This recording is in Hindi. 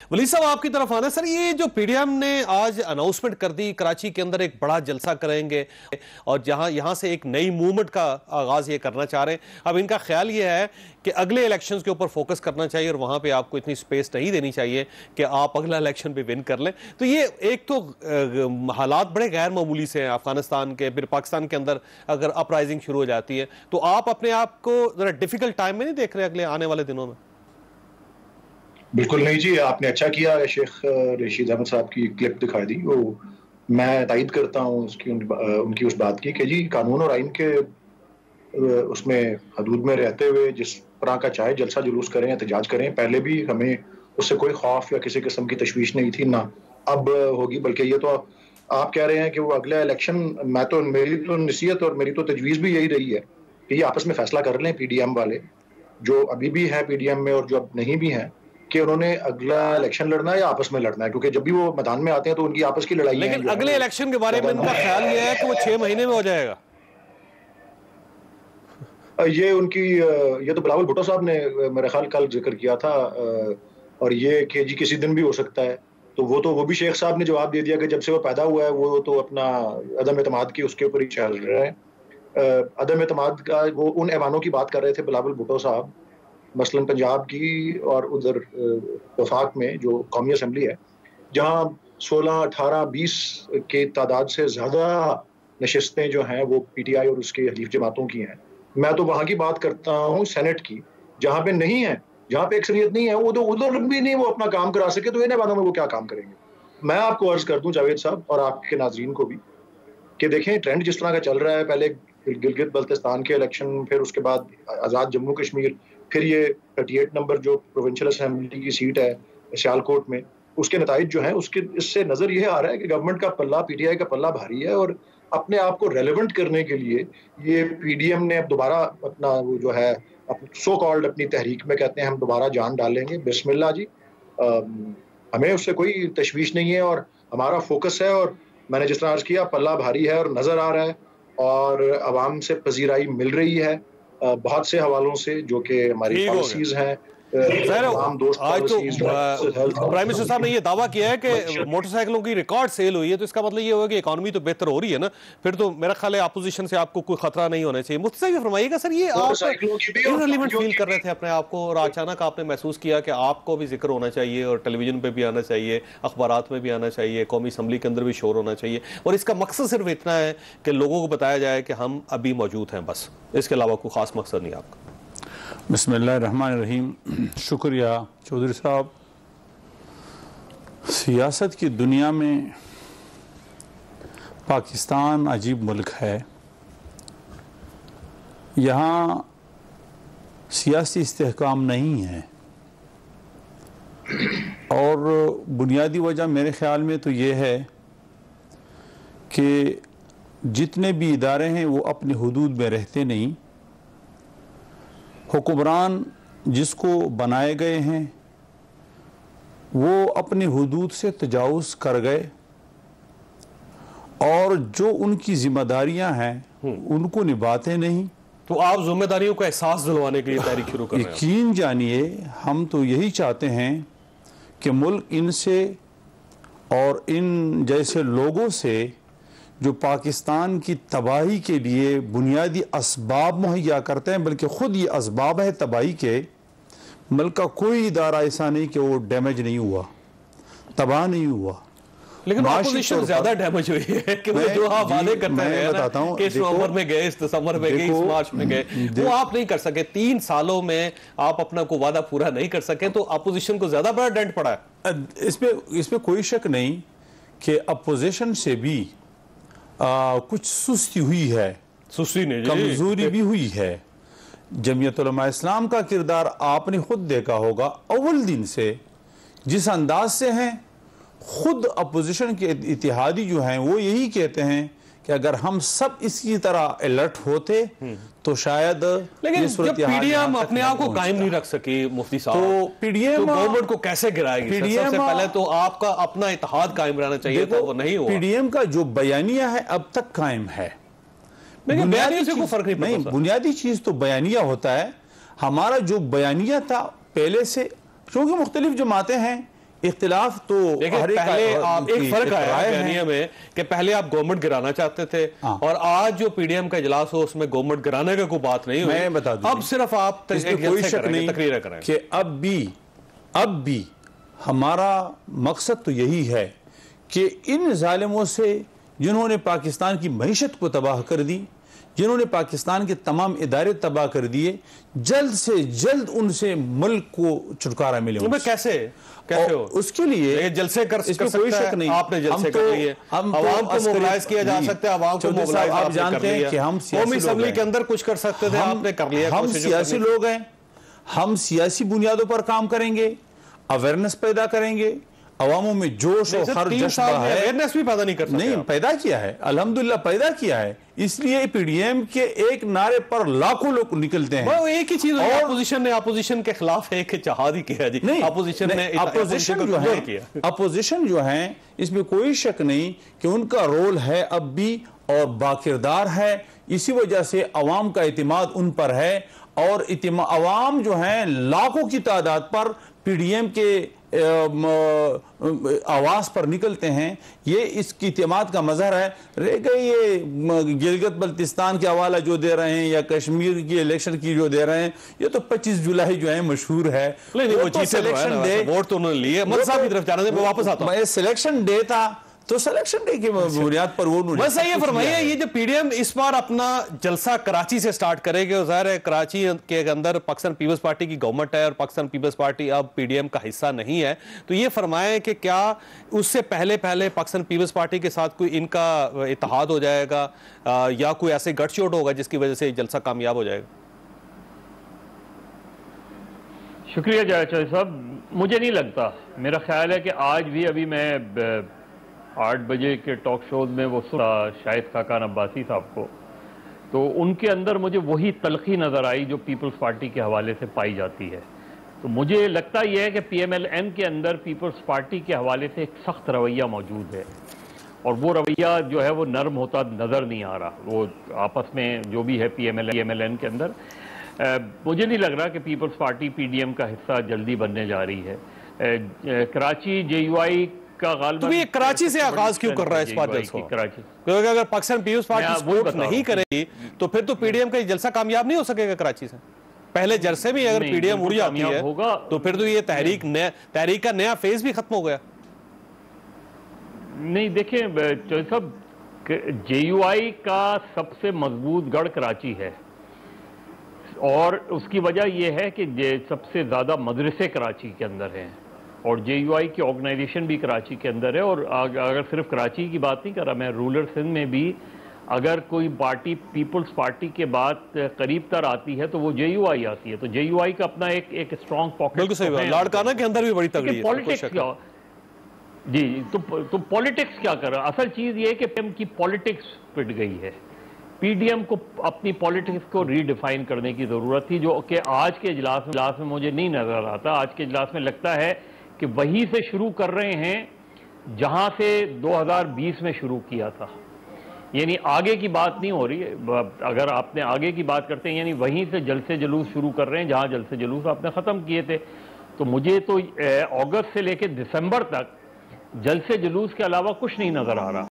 वली साहब आपकी तरफ आना सर, ये जो पीडीएम ने आज अनाउंसमेंट कर दी कराची के अंदर एक बड़ा जलसा करेंगे और यहाँ से एक नई मूवमेंट का आगाज ये करना चाह रहे हैं। अब इनका ख्याल ये है कि अगले इलेक्शंस के ऊपर फोकस करना चाहिए और वहाँ पे आपको इतनी स्पेस नहीं देनी चाहिए कि आप अगला इलेक्शन भी विन कर लें। तो ये एक तो हालात बड़े गैर मामूली से हैं अफगानिस्तान के, फिर पाकिस्तान के अंदर अगर अपराइजिंग शुरू हो जाती है तो आप अपने आप को जरा डिफिकल्ट टाइम में नहीं देख रहे अगले आने वाले दिनों में? बिल्कुल नहीं जी, आपने अच्छा किया शेख रशीद अहमद साहब की क्लिप दिखा दी। वो मैं तायद करता हूँ उनकी उस बात की कि जी कानून और आइन के उसमें हदूद में रहते हुए जिस तरह का चाहे जलसा जुलूस करें, एहतजाज करें। पहले भी हमें उससे कोई खौफ या किसी किस्म की तशवीश नहीं थी, ना अब होगी। बल्कि ये तो आप कह रहे हैं कि वो अगला इलेक्शन, मेरी तो नसीहत और मेरी तो तजवीज़ भी यही रही है कि ये आपस में फैसला कर लें पीडीएम वाले, जो अभी भी हैं पीडीएम में और जो अब नहीं भी हैं, कि उन्होंने अगला इलेक्शन लड़ना है या आपस में लड़ना है। क्योंकि जब भी वो मैदान में आते हैं तो उनकी आपस की लड़ाई है। लेकिन अगले इलेक्शन के बारे में इनका ख्याल ये है कि वो 6 महीने में हो जाएगा। ये तो बिलावल भुट्टो साहब ने मेरे ख्याल कल जिक्र किया था, और ये कि जी किसी दिन भी हो सकता है। तो वो भी शेख साहब ने जवाब दे दिया कि जब से वो पैदा हुआ है वो तो अपना अदम एतमाद की उसके ऊपर ही चल रहा है। अदम एतमाद का वो उन ऐवानों की बात कर रहे थे बिलावल भुट्टो साहब, मसलन पंजाब की और उधर वफाक में जो कौमी असम्बली है, जहाँ 16, 18, 20 के तादाद से ज़्यादा नशिस्तें जो हैं वो पीटीआई और उसके हलीफ जमातों की हैं। मैं तो वहाँ की बात करता हूँ सेनेट की, जहाँ पे नहीं है, जहाँ पे अक्सरियत नहीं है, वो तो उधर भी नहीं वो अपना काम करा सके तो इन बातों में वो क्या काम करेंगे। मैं आपको अर्ज कर दूं जावेद साहब और आपके नाजरीन को भी कि देखें ट्रेंड जिस तरह का चल रहा है, पहले गिलगित बल्तिस्तान के इलेक्शन, फिर उसके बाद आज़ाद जम्मू कश्मीर, फिर ये 38 नंबर जो प्रोविंशियल असेंबली की सीट है सियालकोट में, उसके नताइज जो हैं उसके इससे नज़र ये आ रहा है कि गवर्नमेंट का पल्ला, पीटीआई का पल्ला भारी है। और अपने आप को रेलेवेंट करने के लिए ये पीडीएम ने अब दोबारा अपना वो जो है सो कॉल्ड अपनी तहरीक में कहते हैं हम दोबारा जान डालेंगे। बिस्मिल्लाह जी, हमें उससे कोई तशवीश नहीं है और हमारा फोकस है। और मैंने जिस तरह अर्ज किया, पल्ला भारी है और नज़र आ रहा है और अवाम से पजीराई मिल रही है बहुत से हवालों से, जो कि हमारी पॉलिसीज हैं। आज तो प्राइम मिनिस्टर साहब ने ये दावा किया है कि मोटरसाइकिलों की रिकॉर्ड सेल हुई है, तो इसका मतलब ये होगा कि इकोनॉमी तो बेहतर हो रही है ना, फिर तो मेरा ख्याल है अपोजिशन से आपको कोई खतरा नहीं होना चाहिए। मुफ्ती साहब फरमाइएगा सर, ये आप इररिलेवेंट फील कर रहे थे अपने आप को और अचानक आपने महसूस किया कि आपको भी जिक्र होना चाहिए और टेलीविजन पे भी आना चाहिए, अखबारात में भी आना चाहिए, कौमी असम्बली के अंदर भी शोर होना चाहिए, और इसका मकसद सिर्फ इतना है कि लोगों को बताया जाए कि हम अभी मौजूद हैं, बस इसके अलावा कोई खास मकसद नहीं आपका। बिस्मिल्लाहिर्रहमानिर्रहीम। शुक्रिया चौधरी साहब। सियासत की दुनिया में पाकिस्तान अजीब मुल्क है। यहाँ सियासी इस्तेहकाम नहीं है और बुनियादी वजह मेरे ख़्याल में तो ये है कि जितने भी इदारे हैं वो अपने हुदूद में रहते नहीं। हुक्मरान जिसको बनाए गए हैं वो अपने हुदूद से तजावुज़ कर गए और जो उनकी जिम्मेदारियां हैं उनको निभाते नहीं। तो आप जिम्मेदारियों का एहसास दिलवाने के लिए तहरीक शुरू कर रहे हैं? यकीन जानिए, हम तो यही चाहते हैं कि मुल्क इनसे और इन जैसे लोगों से जो पाकिस्तान की तबाही के लिए बुनियादी असबाब मुहैया करते हैं, बल्कि ख़ुद ये असबाब है तबाही के, मुल्क का कोई इदारा ऐसा नहीं कि वो डैमेज नहीं हुआ, तबाह नहीं हुआ। लेकिन अपोजिशन ज्यादा डैमेज हुई है कि वो जो आप वादे करते हैं, बताता हूं कि इस नवंबर में गए, इस दिसंबर में गए, इस मार्च में गए, वो आप नहीं कर सके। 3 सालों में आप अपना को वादा पूरा नहीं कर सके, तो अपोजिशन को ज्यादा बड़ा डेंट पड़ा है। इसमें कोई शक नहीं कि अपोजिशन से भी कुछ सुस्ती हुई है, सुस्ती नहीं, कमजोरी भी हुई है। जमीयत उलमा इस्लाम का किरदार आपने खुद देखा होगा, अव्वल दिन से जिस अंदाज से हैं, खुद अपोजिशन के इत्तेहादी जो हैं वो यही कहते हैं कि अगर हम सब इसकी तरह अलर्ट होते तो शायद। लेकिन जब पीडीएम अपने आप को कायम नहीं रख सकी मुफ्ती साहब, तो पीडीएम गवर्नमेंट को कैसे गिराएगी? सबसे पहले तो आपका अपना इत्तेहाद कायम रहना चाहिए था, वो नहीं हुआ। पीडीएम का जो बयानिया है अब तक कायम है। बुनियादी से कोई फर्क नहीं, बुनियादी चीज तो बयानिया होता है। हमारा जो बयानिया था पहले से, क्योंकि मुख्तलिफ जमातें हैं, इख्तिलाफ तो पहले आप एक फर्क आया है में कि पहले आप गवर्नमेंट गिराना चाहते थे और आज जो पीडीएम का इजलास हो उसमें गवर्नमेंट गिराने का कोई बात नहीं हुई। मैं बता दूं, अब सिर्फ आप कोई शक नहीं तकरीर करें कि अब भी हमारा मकसद तो यही है कि इन जालिमों से जिन्होंने पाकिस्तान की मईशत को तबाह कर दी, जिन्होंने पाकिस्तान के तमाम इदारे तबाह कर दिए, जल्द से जल्द उनसे मुल्क को छुटकारा मिले। कैसे हो उसके लिए जलसे कर कोई शक नहीं, आपने जलसे कर लिए, आवाम को मोबिलाइज किया जा सकता है, आवाम को मोबिलाइज आप जानते हैं कि हम कौमी असेंबली के अंदर कुछ कर सकते थे, आपने कर लिया। हम सियासी लोग हैं, हम सियासी बुनियादों पर काम करेंगे, अवेयरनेस पैदा करेंगे, अवामों में जोश और हर जज्बा है। अवेयरनेस भी पैदा नहीं कर सकते। नहीं, पैदा किया है, अल्हम्दुलिल्लाह पैदा किया है। इसलिए पीडीएम के एक नारे पर लाखों लोग निकलते हैं। वो एक ही चीज और अपोजिशन के खिलाफ एक जहाद ही किया जी। नहीं, अपोजिशन ने अपोजिशन जो है इसमें कोई शक नहीं कि उनका रोल है अब भी और बाकिरदार है। इसी वजह से अवाम का इतिमाद उन पर है और अवाम जो है लाखों की तादाद पर पीडीएम के आवाज पर निकलते हैं। ये इसकी इतिमाद का मजहर है। रह गई ये गिलगित बल्तिस्तान के हवाला जो दे रहे हैं या कश्मीर की इलेक्शन की जो दे रहे हैं, ये तो 25 जुलाई जो है मशहूर है। वो तो सिलेक्शन डे, वोट तो उन्होंने लिए, साहब की तरफ जाने से वापस आता हूं। सिलेक्शन डे था तो सिलेक्शन डे की बुनियाद पर वो बस ये फरमाइए, ये जो पीडीएम इस बार अपना जलसा कराची से स्टार्ट करेगी, ज़ाहिर है कराची के अंदर पाकिस्तान पीपल्स पार्टी की गवर्नमेंट है और पाकिस्तान पीपल्स पार्टी अब पीडीएम का हिस्सा नहीं है, तो ये फरमाएं कि क्या उससे पहले पाकिस्तान पीपल्स पार्टी के साथ कोई इनका इत्तेहाद हो जाएगा या कोई ऐसे गठजोड़ होगा जिसकी वजह से जलसा कामयाब हो जाएगा? शुक्रिया जावेद साहब, मुझे नहीं लगता। मेरा ख्याल है कि आज भी अभी मैं 8 बजे के टॉक शोज में वो सुना शाहिद खाकान अब्बासी साहब को, तो उनके अंदर मुझे वही तलखी नज़र आई जो पीपल्स पार्टी के हवाले से पाई जाती है। तो मुझे लगता यह है कि पीएमएलएन के अंदर पीपल्स पार्टी के हवाले से एक सख्त रवैया मौजूद है और वो रवैया जो है वो नरम होता नज़र नहीं आ रहा। वो आपस में जो भी है पीएमएलएन के अंदर मुझे नहीं लग रहा कि पीपल्स पार्टी पीडीएम का हिस्सा जल्दी बनने जा रही है। कराची जेयूआई तो ये कराची से आगाज क्यों कर रहा है इस बार जलसा? क्योंकि अगर पाकिस्तान पीपल्स पार्टी सपोर्ट नहीं करेगी तो फिर तो पीडीएम का जलसा कामयाब नहीं हो सकेगा कराची से। पहले जलसे में अगर पीडीएम उड़ जाती है तो फिर तो ये तहरीक का नया फेज भी खत्म हो गया। नहीं, देखिए चौधरी साहब, जेयूआई का सबसे मजबूत गढ़ कराची है और उसकी वजह यह है कि सबसे ज्यादा मदरसे कराची के अंदर हैं और जेयूआई की ऑर्गेनाइजेशन भी कराची के अंदर है। और अगर सिर्फ कराची की बात नहीं कर रहा मैं, रूरल सिंध में भी अगर कोई पार्टी पीपल्स पार्टी के बाद करीब तर आती है तो वो जेयूआई आती है। तो जेयूआई का अपना एक स्ट्रॉन्ग पॉकेट। बिल्कुल सही बात, लाड़काना के अंदर भी बड़ी तगड़ी है। पॉलिटिक्स क्या जी, तो पॉलिटिक्स क्या कर रहा है? असल चीज ये है कि पीएम की पॉलिटिक्स पिट गई है। पीडीएम को अपनी पॉलिटिक्स को रीडिफाइन करने की जरूरत थी, जो कि आज के इजलास में मुझे नहीं नजर आता। आज के इजलास में लगता है कि वहीं से शुरू कर रहे हैं जहां से 2020 में शुरू किया था, यानी आगे की बात नहीं हो रही है। अगर आपने आगे की बात करते हैं यानी वहीं से जलसे जुलूस शुरू कर रहे हैं जहां जलसे जुलूस आपने ख़त्म किए थे। तो मुझे तो अगस्त से लेकर दिसंबर तक जलसे जुलूस के अलावा कुछ नहीं नज़र आ रहा।